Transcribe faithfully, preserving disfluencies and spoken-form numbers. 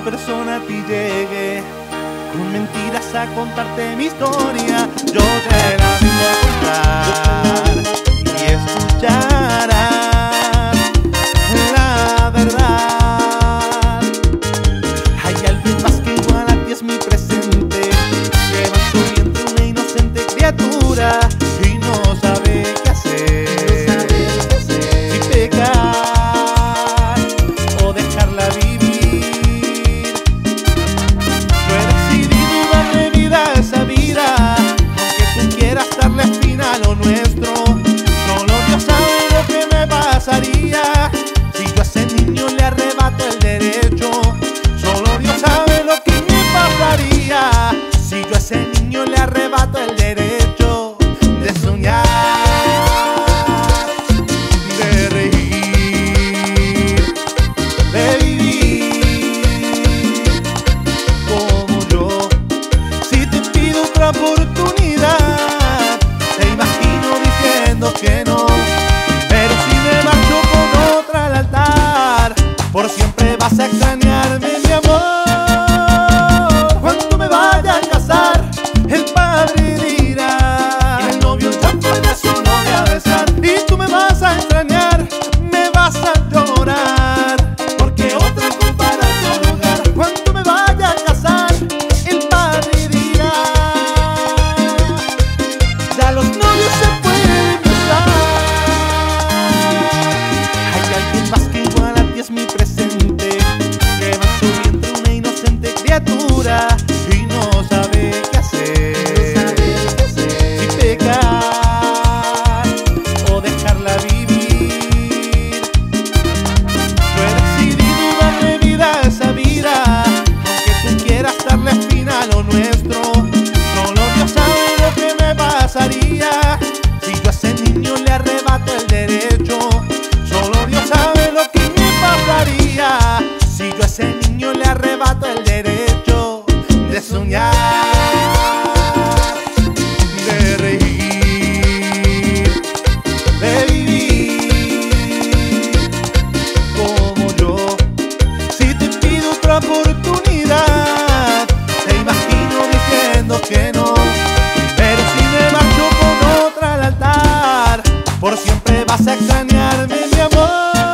persona a ti llegue con mentiras a contarte mi historia, yo te la vengo a contar y escucharás la verdad. Hay alguien más que igual a ti es mi presente, lleva en su vientre una inocente criatura y no sabe qué hacer, si pecar o dejarla vivir. Yo he decidido darle vida a esa vida, aunque tú quieras darle fin a lo nuestro. Solo Dios sabe lo que me pasaría si yo a ese niño le arrebato el derecho. Solo Dios sabe lo que me pasaría si yo a ese niño le arrebato el derecho de soñar, de reír, de vivir como yo. Si te pido otra oportunidad, te imagino diciendo que no, pero si me marcho con otra al altar, por siempre vas a extrañarme, mi amor. Cuando me vaya a casar, el padre dirá, y el novio ya puede a su novia besar, y tú me vas a extrañar, me vas a llorar, porque otra compara tu lugar. Cuando me vaya a casar, el padre dirá, ya los novios se pueden besar. Hay alguien más que igual a ti es mi presente, lleva en su vientre una inocente criatura y no sabe qué hacer, si pecar o dejarla vivir. Yo he decidido darle vida a esa vida, aunque tú quieras darle fin a lo nuestro. Solo Dios sabe lo que me pasaría si yo a ese niño le arrebato el derecho. Solo Dios sabe lo que me pasaría si yo a ese niño le arrebato el derecho de soñar, de reír, de vivir como yo. Si te pido otra oportunidad, te imagino diciendo que no, pero si me marcho con otra al altar, por siempre vas a extrañarme, mi amor.